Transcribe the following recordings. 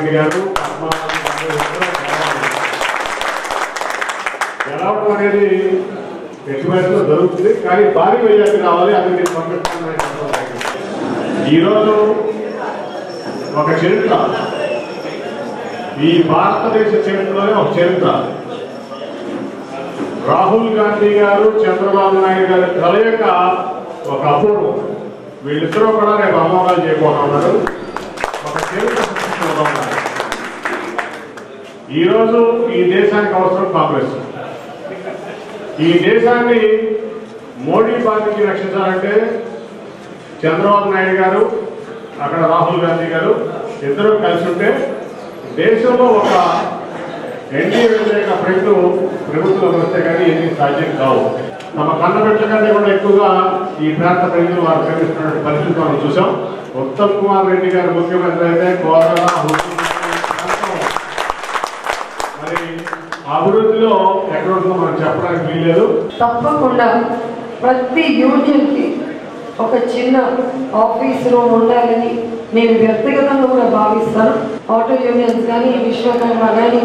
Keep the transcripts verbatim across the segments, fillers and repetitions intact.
రెడ్డి గారు గెలవడం అనేది ఎట్టి వయసులో జరుగుతుంది. కానీ భారీ వైద్యానికి రావాలి, అది నేను పంపిస్తాను. ఈరోజు ఒక చరిత్ర, ఈ భారతదేశ చరిత్రలోనే ఒక చరిత్ర. రాహుల్ గాంధీ గారు చంద్రబాబు నాయుడు గారి కలయిక ఒక అపూర్వం. వీళ్ళిద్దరూ కూడా రేపు అమోఘాలు చేయబోతున్నారు. ఒక చరిత్ర సృష్టించబోతున్నారు. ఈరోజు ఈ దేశానికి అవసరం కాంగ్రెస్. ఈ దేశాన్ని మోడీ పార్టీకి రక్షించాలంటే చంద్రబాబు నాయుడు గారు, అక్కడ రాహుల్ గాంధీ గారు ఇద్దరు కలిసి ఉంటే దేశంలో ఒక ఎన్డీఏ వ్యతిరేక ఫ్రంట్ ప్రభుత్వం వస్తే కానీ ఎన్ని సాధ్యం కావు. తమ కన్నబెట్ల కంటే కూడా ఎక్కువగా ఈ ప్రాంత ప్రజలు వారు ప్రేమిస్తున్న పరిస్థితి మనం చూసాం. ఉత్తమ్ కుమార్ రెడ్డి గారు ముఖ్యమంత్రి అయితే కోరల మరి అభివృద్ధిలో ఎక్కడుందో మనం చెప్పడానికి వీల్లేదు. తప్పకుండా ప్రతి యూనియన్కి ఒక చిన్న ఆఫీస్ రూమ్ ఉండాలని నేను వ్యక్తిగతంగా కూడా భావిస్తాను. ఆటో యూనియన్స్ కానీ, విశ్వకర్మ కానీ,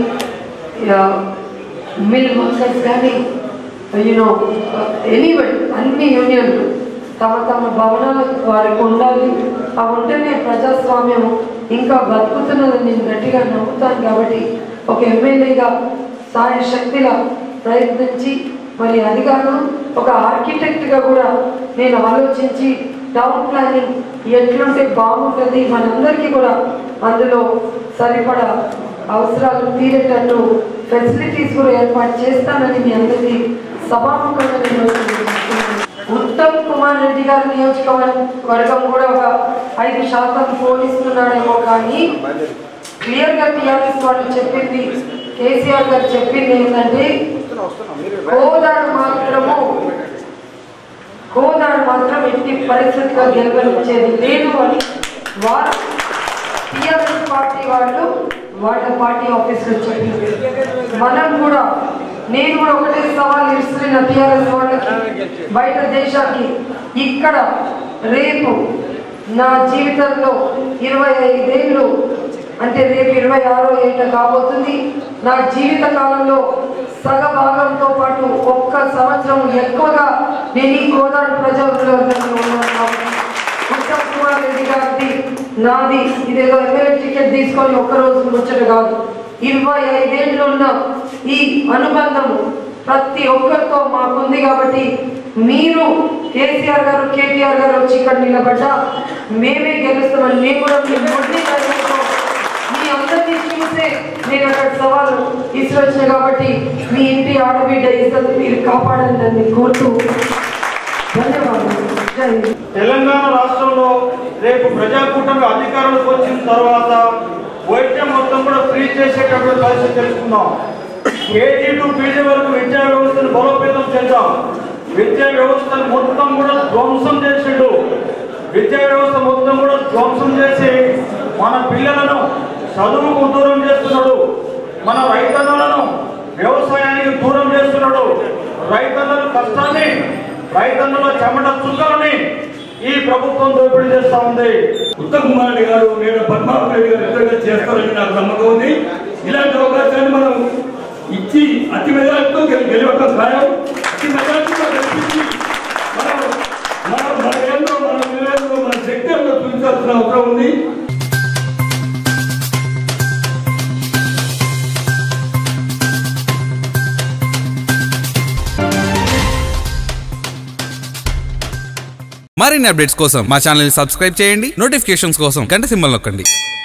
మిల్ వర్కర్స్ కానీ, యూనో ఎనీబడి అన్ని యూనియన్లు తమ తమ భవనాలు వారికి ఉండాలి. ఆ ఉంటేనే ప్రజాస్వామ్యం ఇంకా బతుకుతున్నదని నేను గట్టిగా నమ్ముతాను. కాబట్టి ఒక ఎమ్మెల్యేగా సాయ శక్తిలా ప్రయత్నించి, మరి అది కాదు ఒక ఆర్కిటెక్ట్గా కూడా నేను ఆలోచించి టౌన్ ప్లానింగ్ ఎట్లుంటే బాగుంటుంది, మనందరికీ కూడా అందులో సరిపడా అవసరాలు తీరేటట్టు ఫెసిలిటీస్ కూడా ఏర్పాటు చేస్తానని మీ అందరికీ సభాముఖంగా నేను ఉత్తమ్ కుమార్ రెడ్డి గారి నియోజకవర్గం కూడా ఒక ఐదు శాతం పోలిస్తున్నాడేమో, కానీ క్లియర్గా టీఆర్ఎస్ వాళ్ళు చెప్పింది, కేసీఆర్ గారు చెప్పింది ఏంటంటే కోదాడు మాత్రము కోదాడు మాత్రం ఎట్టి పరిస్థితిగా గెలవనిచ్చేది లేదు అని వారు టీఆర్ఎస్ పార్టీ వాళ్ళు వాళ్ళ పార్టీ ఆఫీస్లో చెప్పింది. మనం కూడా నేను కూడా ఒకటే సవాల్ ఇస్తున్న టీఆర్ఎస్ వాళ్ళకి, బయట దేశానికి, ఇక్కడ రేపు నా జీవితంలో ఇరవై ఐదేళ్ళు అంటే రేపు ఇరవై ఆరో ఏట కాబోతుంది. నా జీవిత కాలంలో సగ భాగంతో పాటు ఒక్క సంవత్సరం ఎక్కువగా నేను ఈ కోదాడు ప్రజావర్గంలో ఉన్నాను. కాబట్టి ఉత్తమ్ కుమార్ రెడ్డి గారిది నాది ఇదేదో ఎమ్మెల్యే టికెట్ తీసుకొని ఒక్కరోజు ముచ్చట కాదు. ఇరవై ఐదేళ్ళు ఉన్న ఈ అనుబంధము ప్రతి ఒక్కరితో మాకుంది. కాబట్టి మీరు కేసీఆర్ గారు, కేటీఆర్ గారు వచ్చి ఇక్కడ నిలబడ్డా మేమే గెలుస్తామని మేము కూడా మీ అందరినీ చూసే నేను అక్కడ సవాలు ఇసుకొచ్చిన. కాబట్టి మీ ఇంటి ఆడబిడ్డ ఇస్తుంది మీరు కాపాడాలని కోరుతూ ధన్యవాదాలు. తెలంగాణ రాష్ట్రంలో రేపు ప్రజాకూటమి అధికారంలోకి వచ్చిన తర్వాత వైద్యం మొత్తం కూడా ఫ్రీ చేసేటటువంటి పరిస్థితి తెలుసుకుందాం. కేజీ టు పీజీ వరకు విద్యా వ్యవస్థను బలోపేతం చేద్దాం. విద్యా వ్యవస్థను మొత్తం కూడా ధ్వంసం చేసిండు. విద్యా వ్యవస్థ మొత్తం కూడా ధ్వంసం చేసి మన పిల్లలను చదువుకు దూరం చేస్తున్నాడు. మన రైతన్నలను వ్యవసాయానికి దూరం చేస్తున్నాడు. రైతన్నల కష్టాన్ని, రైతన్నుల చెమట చుక్కలని ఈ ప్రభుత్వం దోపిడీ చేస్తా ఉంది. ఉత్తమ్ కుమార్ రెడ్డి గారు, నేను పద్మావతి రెడ్డి గారు ఇద్దరుగా చేస్తారని నాకు నమ్మకం ఉంది. ఇలాంటి అవకాశాన్ని మనం ఇచ్చి అతి మెజార్టీతో గెలవటం ఖాయం. అతి మెజార్టీతో గెలిపించి మనం మన మన ఏళ్ళలో, మన నిలయంలో, మన శక్తుల్లో చూపించాల్సిన అవసరం ఉంది. మరిన్ని అప్డేట్స్ కోసం మా ఛానల్ ని సబ్స్క్రైబ్ చేయండి. నోటిఫికేషన్స్ కోసం గంట సింబల్ నొక్కండి.